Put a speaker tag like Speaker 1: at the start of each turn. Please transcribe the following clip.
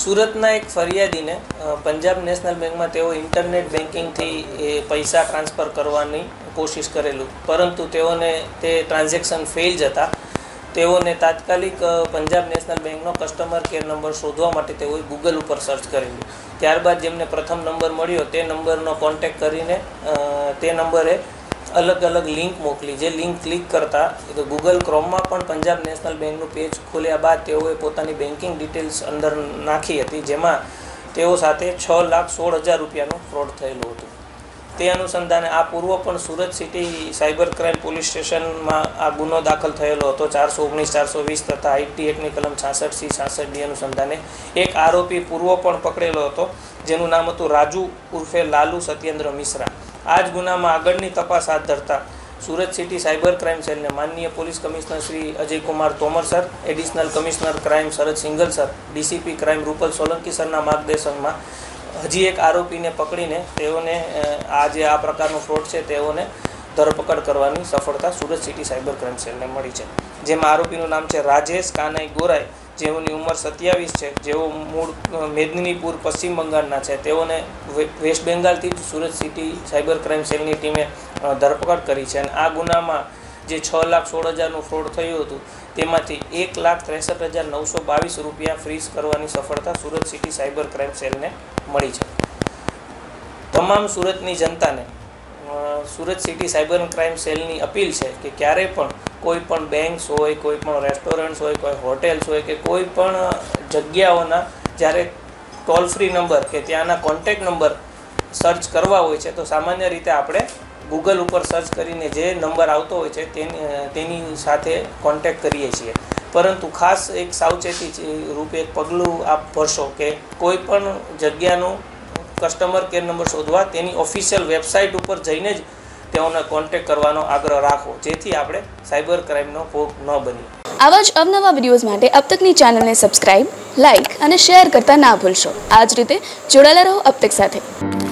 Speaker 1: સુરતના એક ફરિયાદીને પંજાબ નેશનલ બેંકમાં તેઓ ઇન્ટરનેટ બેન્કિંગથી એ પૈસા ટ્રાન્સફર કરવાની કોશિશ કરેલું, પરંતુ તેઓને તે ટ્રાન્ઝેક્શન ફેલ જતા તેઓને તાત્કાલિક પંજાબ નેશનલ બેંકનો કસ્ટમર કેર નંબર શોધવા માટે તેઓએ ગૂગલ ઉપર સર્ચ કરેલું. ત્યારબાદ જેમને પ્રથમ નંબર મળ્યો તે નંબરનો કોન્ટેક્ટ કરીને તે નંબરે અલગ અલગ લિંક મોકલી. જે લિંક ક્લિક કરતાં ગૂગલ ક્રોમમાં પણ પંજાબ નેશનલ બેંકનું પેજ ખોલ્યા બાદ તેઓએ પોતાની બેન્કિંગ ડિટેલ્સ અંદર નાખી હતી, જેમાં તેઓ સાથે 6,16,000 રૂપિયાનું ફ્રોડ થયેલું હતું. તે અનુસંધાને આ પૂર્વ પણ Surat city cyber crime police સ્ટેશનમાં આ ગુનો દાખલ થયેલો હતો. 419, 420 તથા આઈટી એક્ટની કલમ 66C, 66D અનુસંધાને એક આરોપી પૂર્વ પણ પકડેલો હતો, જેનું નામ હતું રાજુ ઉર્ફે લાલુ સત્યેન્દ્ર મિશ્રા. આ જ ગુનામાં આગળની તપાસ હાથ ધરતા સુરત સિટી સાયબર ક્રાઇમ સેલને માનનીય police commissioner Shri Ajaykumar Tomar sir, additional commissioner crime Sharad Singhal sir, DCP crime Rupal Solanki સરના માર્ગદર્શનમાં હજી એક આરોપીને પકડીને તેઓને આ પ્રકારનો ફ્રોડ છે તેઓને ધરપકડ કરવાની સફળતા સુરત સિટી સાયબર ક્રાઇમ સેલને મળી છે. જેમાં આરોપીનું નામ છે રાજેશ કાનાઈ ગોરાઈ, જેઓની ઉંમર 27 છે, જેઓ મૂળ મેદનીપુર પશ્ચિમ બંગાળના છે. તેઓને વેસ્ટ બેંગાલથી જ સુરત સિટી સાયબર ક્રાઇમ સેલની ટીમે ધરપકડ કરી છે. અને આ ગુનામાં જે 6,16,000નું ફ્રોડ થયું હતું તેમાંથી 1,63,922 રૂપિયા ફ્રીઝ કરવાની સફળતા સુરત સિટી સાયબર ક્રાઇમ સેલને મળી છે. તમામ સુરતની જનતાને સુરત સિટી સાયબર ક્રાઇમ સેલની અપીલ છે કે ક્યારેય પણ કોઈ પણ બેંક્સ હોય, કોઈ પણ રેસ્ટોરન્ટ્સ હોય, કોઈ હોટેલ્સ હોય કે કોઈ પણ જગ્યાઓના જ્યારે ટોલ ફ્રી નંબર કે ત્યાંના કોન્ટેક્ટ નંબર સર્ચ કરવા હોય છે તો સામાન્ય રીતે આપણે ગૂગલ ઉપર સર્ચ કરીને જે નંબર આવતો હોય છે તેની સાથે કોન્ટેક્ટ કરીએ છીએ. પરંતુ ખાસ એક સાવચેતી રૂપે એક પગલું આપ ભરશો કે કોઈ પણ જગ્યાનું કસ્ટમર કેર નંબર શોધવા તેની ઓફિશિયલ વેબસાઇટ ઉપર જઈને જ તેઓને કોન્ટેક્ટ કરવાનો આગ્રહ રાખવો, જેથી આપણે સાયબર ક્રાઇમનો ભોગ ન બનીએ.
Speaker 2: આવા જ અવનવા વિડીયોઝ માટે અબ તકની ચેનલને સબસ્ક્રાઇબ, લાઇક અને શેર કરતા ના ભૂલશો. આ જ રીતે જોડાયેલા રહો અબ તક સાથે.